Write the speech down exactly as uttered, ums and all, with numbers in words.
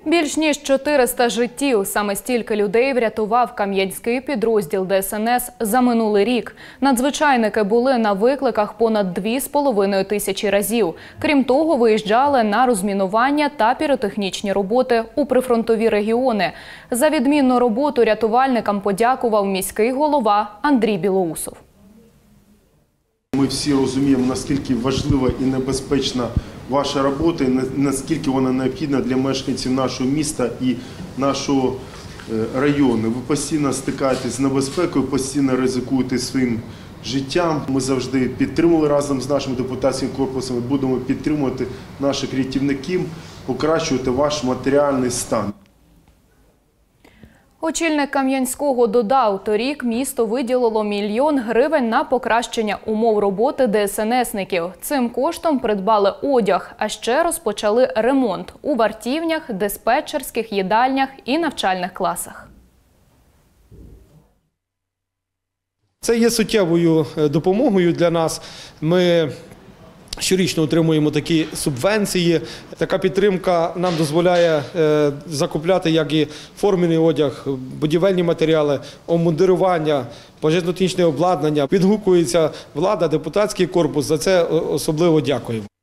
Більш ніж чотириста життів, саме стільки людей врятував кам'янський підрозділ Де Ес Ен Ес за минулий рік. Надзвичайники були на викликах понад дві з половиною тисячі разів. Крім того, виїжджали на розмінування та піротехнічні роботи у прифронтові регіони. За відмінну роботу рятувальникам подякував міський голова Андрій Білоусов. Ми всі розуміємо, наскільки важлива і небезпечна ваша робота, і наскільки вона необхідна для мешканців нашого міста і нашого району. Ви постійно стикаєтесь з небезпекою, постійно ризикуєте своїм життям. Ми завжди підтримували разом з нашим депутатським корпусом і будемо підтримувати наших рятівників, покращувати ваш матеріальний стан. Очільник Кам'янського додав, торік місто виділило мільйон гривень на покращення умов роботи Де Ес Ен Есників. Цим коштом придбали одяг, а ще розпочали ремонт у вартівнях, диспетчерських їдальнях і навчальних класах. Це є суттєвою допомогою для нас. Ми щорічно отримуємо такі субвенції. Така підтримка нам дозволяє закупляти як і формений одяг, будівельні матеріали, обмундирування, пожежно-технічне обладнання. Відгукується влада, депутатський корпус. За це особливо дякуємо.